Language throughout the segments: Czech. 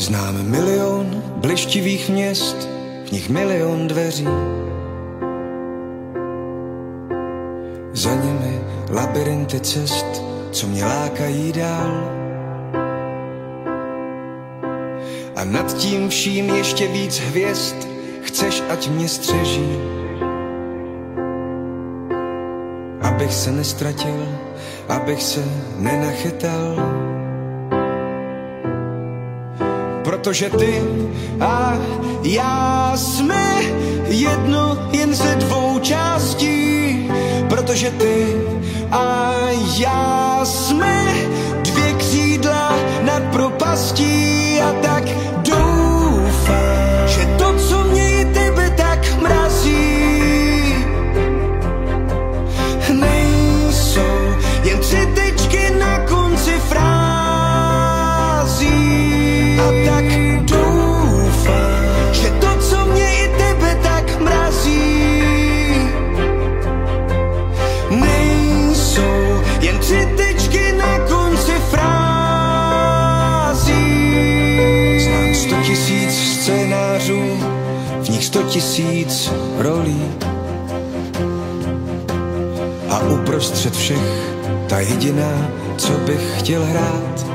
Znám milion blištivých měst, v nich milion dveří. Za nimi labirinty cest, co mě lákají dál. A nad tím vším ještě víc hvězd, chceš, ať mě střeží. Abych se nestratil, abych se nenachytal. Protože ty a já jsme jedno jen ze dvou částí. Protože ty a já jsme dvě křídla nad propastí. A tak doufám, že to, co mě i tebe tak mrazí, nejsou jen tři tečky na konci frází. A tak doufám, že to, co mě i tebe tak mrazí, nejsou jen tři tečky na konci frází. Znám 100 000 scénářů, v nich 100 000 rolí. A uprostřed všech ta jediná, co bych chtěl hrát,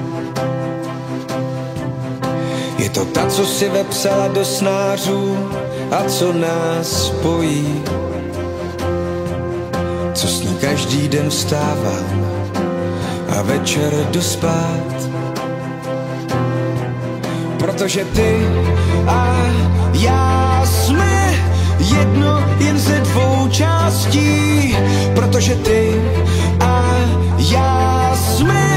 je to ta, co si vepsala do snářů a co nás spojí. Co s ní každý den vstávám a večer jdu spát. Protože ty a já jsme jedno jen ze dvou částí. Protože ty a já jsme